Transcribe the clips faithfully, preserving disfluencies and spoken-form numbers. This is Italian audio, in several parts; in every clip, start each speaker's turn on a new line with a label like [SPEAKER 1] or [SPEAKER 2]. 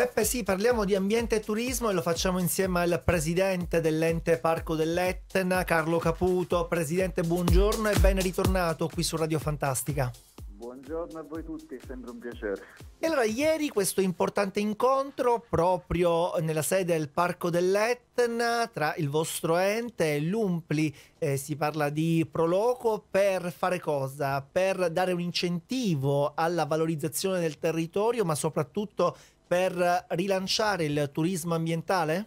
[SPEAKER 1] Peppe, sì, parliamo di ambiente e turismo e lo facciamo insieme al presidente dell'ente Parco dell'Etna, Carlo Caputo. Presidente, buongiorno e ben ritornato qui su Radio Fantastica.
[SPEAKER 2] Buongiorno a voi tutti, è sempre un piacere.
[SPEAKER 1] E allora, ieri questo importante incontro proprio nella sede del Parco dell'Etna tra il vostro ente e l'Umpli, eh, si parla di Proloco, per fare cosa? Per dare un incentivo alla valorizzazione del territorio, ma soprattutto per rilanciare il turismo ambientale?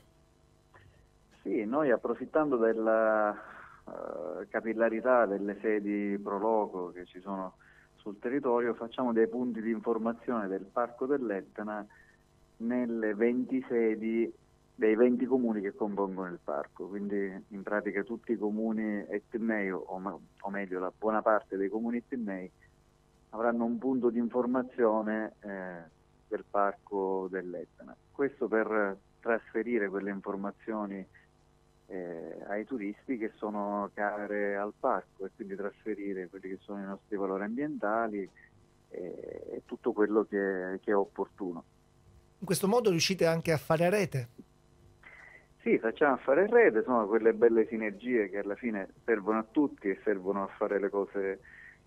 [SPEAKER 2] Sì, noi approfittando della uh, capillarità delle sedi Proloco che ci sono sul territorio, facciamo dei punti di informazione del Parco dell'Etna nelle venti sedi dei venti comuni che compongono il parco, quindi in pratica tutti i comuni etnei, o, o meglio la buona parte dei comuni etnei, avranno un punto di informazione eh, del Parco dell'Etna. Questo per trasferire quelle informazioni eh, ai turisti che sono care al parco, e quindi trasferire quelli che sono i nostri valori ambientali eh, e tutto quello che, che è opportuno.
[SPEAKER 1] In questo modo riuscite anche a fare a rete?
[SPEAKER 2] Sì, facciamo fare rete, sono quelle belle sinergie che alla fine servono a tutti e servono a fare le cose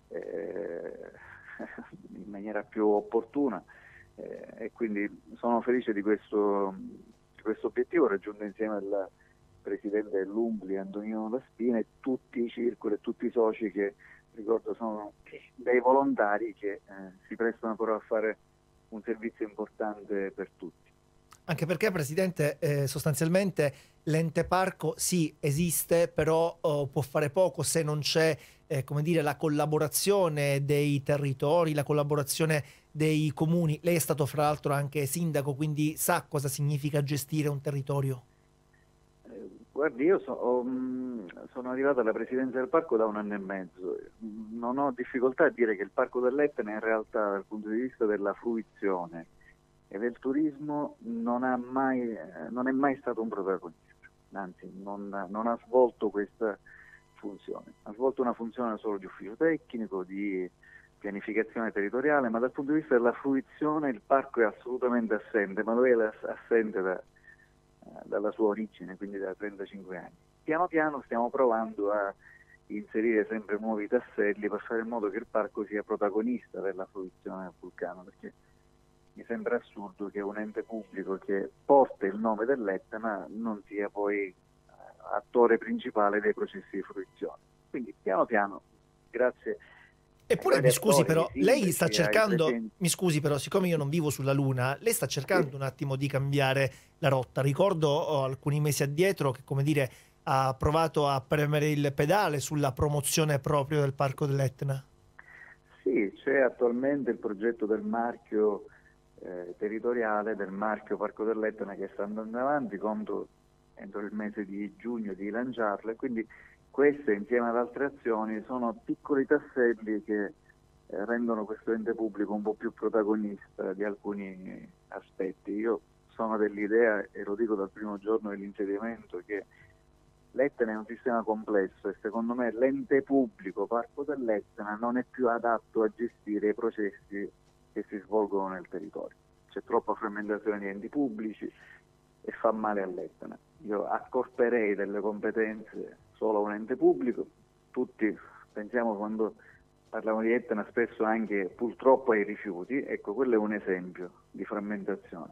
[SPEAKER 2] eh, in maniera più opportuna. Eh, e quindi sono felice di questo, di questo obiettivo raggiunto insieme al presidente dell'Umpli, Antonino Laspina, e tutti i circoli e tutti i soci che, ricordo, sono dei volontari che eh, si prestano però a fare un servizio importante per tutti.
[SPEAKER 1] Anche perché, Presidente, eh, sostanzialmente l'ente parco sì esiste, però oh, può fare poco se non c'è eh, come dire, la collaborazione dei territori, la collaborazione dei comuni. Lei è stato fra l'altro anche sindaco, quindi sa cosa significa gestire un territorio.
[SPEAKER 2] Eh, guardi, io so, ho, mh, sono arrivato alla presidenza del parco da un anno e mezzo. Non ho difficoltà a dire che il Parco dell'Etna in realtà dal punto di vista della fruizione e del turismo non, ha mai, eh, non è mai stato un protagonista, anzi non, non ha svolto questa funzione, ha svolto una funzione solo di ufficio tecnico, di pianificazione territoriale, ma dal punto di vista della fruizione il parco è assolutamente assente, ma lo è assente da, dalla sua origine, quindi da trentacinque anni. Piano piano stiamo provando a inserire sempre nuovi tasselli per fare in modo che il parco sia protagonista della fruizione del vulcano, perché mi sembra assurdo che un ente pubblico che porta il nome dell'Etna non sia poi attore principale dei processi di fruizione. Quindi piano piano, grazie.
[SPEAKER 1] Eppure mi scusi
[SPEAKER 2] attori,
[SPEAKER 1] però, lei sta cercando,
[SPEAKER 2] presenti...
[SPEAKER 1] mi scusi però, siccome io non vivo sulla Luna, lei sta cercando
[SPEAKER 2] sì.
[SPEAKER 1] un attimo di cambiare la rotta. Ricordo oh, alcuni mesi addietro che, come dire, ha provato a premere il pedale sulla promozione proprio del Parco dell'Etna.
[SPEAKER 2] Sì, c'è attualmente il progetto del marchio eh, territoriale, del marchio Parco dell'Etna, che sta andando avanti, conto entro il mese di giugno di lanciarlo, e quindi queste insieme ad altre azioni sono piccoli tasselli che eh, rendono questo ente pubblico un po' più protagonista di alcuni aspetti. Io sono dell'idea, e lo dico dal primo giorno dell'insediamento, che l'Etna è un sistema complesso e secondo me l'ente pubblico Parco dell'Etna non è più adatto a gestire i processi che si svolgono nel territorio. C'è troppa frammentazione di enti pubblici e fa male all'Etna. Io accorperei delle competenze solo a un ente pubblico. Tutti pensiamo, quando parliamo di Etna, spesso anche purtroppo ai rifiuti. Ecco, quello è un esempio di frammentazione.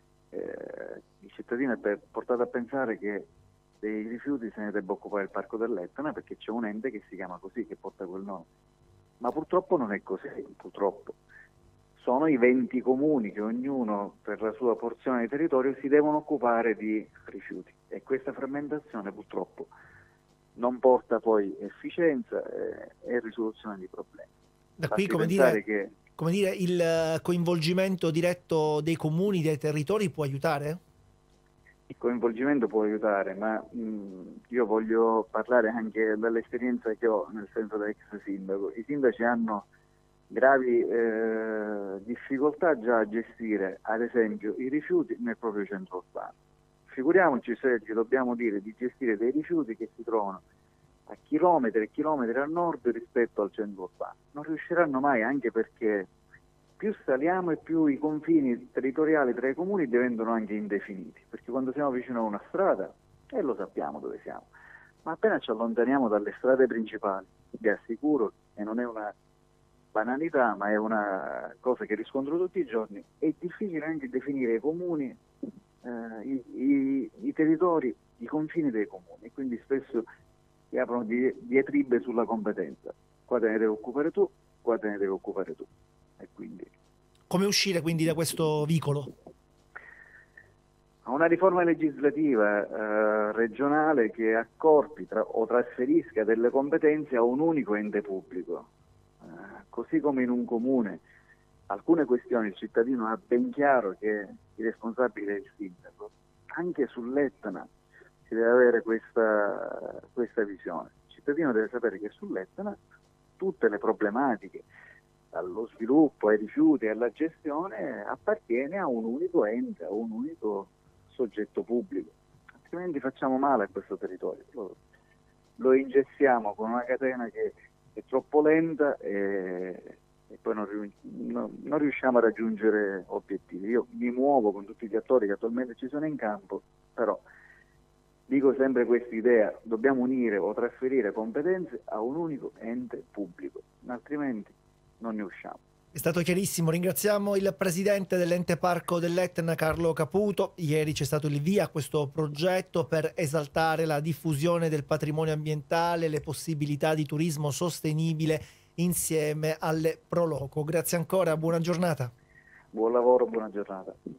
[SPEAKER 2] Eh, il cittadino è portato a pensare che dei rifiuti se ne debba occupare il Parco dell'Etna perché c'è un ente che si chiama così, che porta quel nome. Ma purtroppo non è così, purtroppo. Sono i venti comuni che ognuno per la sua porzione di territorio si devono occupare di rifiuti, e questa frammentazione purtroppo non porta poi efficienza e, e risoluzione di problemi.
[SPEAKER 1] Da qui,
[SPEAKER 2] Basti
[SPEAKER 1] come
[SPEAKER 2] pensare
[SPEAKER 1] dire,
[SPEAKER 2] che
[SPEAKER 1] come dire, il coinvolgimento diretto dei comuni, dei territori può aiutare?
[SPEAKER 2] il coinvolgimento può aiutare, ma mh, io voglio parlare anche dall'esperienza che ho, nel senso da ex sindaco. I sindaci hanno gravi eh, difficoltà già a gestire, ad esempio, i rifiuti nel proprio centro urbano. Figuriamoci se gli dobbiamo dire di gestire dei rifiuti che si trovano a chilometri e chilometri a nord rispetto al centro urbano. Non riusciranno mai, anche perché più saliamo e più i confini territoriali tra i comuni diventano anche indefiniti, perché quando siamo vicino a una strada, e lo sappiamo dove siamo, ma appena ci allontaniamo dalle strade principali, vi assicuro, e non è una banalità, ma è una cosa che riscontro tutti i giorni, è difficile anche definire i comuni, eh, i, i, i territori, i confini dei comuni, quindi spesso si aprono di, diatribe sulla competenza. Qua te ne devi occupare tu, qua te ne devi occupare tu. E quindi
[SPEAKER 1] come uscire quindi da questo vicolo?
[SPEAKER 2] una riforma legislativa eh, regionale che accorpi tra, o trasferisca delle competenze a un unico ente pubblico, eh, così come in un comune alcune questioni il cittadino ha ben chiaro che il responsabile è il sindaco, anche sull'Etna si deve avere questa, questa visione. Il cittadino deve sapere che sull'Etna tutte le problematiche, dallo sviluppo ai rifiuti alla gestione, appartiene a un unico ente, a un unico soggetto pubblico, altrimenti facciamo male a questo territorio, lo, lo ingessiamo con una catena che è troppo lenta e, e poi non, non, non riusciamo a raggiungere obiettivi. Io mi muovo con tutti gli attori che attualmente ci sono in campo, però dico sempre questa idea: dobbiamo unire o trasferire competenze a un unico ente pubblico, altrimenti non ne usciamo.
[SPEAKER 1] È stato chiarissimo, ringraziamo il presidente dell'ente parco dell'Etna Carlo Caputo. Ieri c'è stato il via a questo progetto per esaltare la diffusione del patrimonio ambientale, le possibilità di turismo sostenibile insieme alle Pro Loco. Grazie ancora, buona giornata.
[SPEAKER 2] Buon lavoro, buona giornata.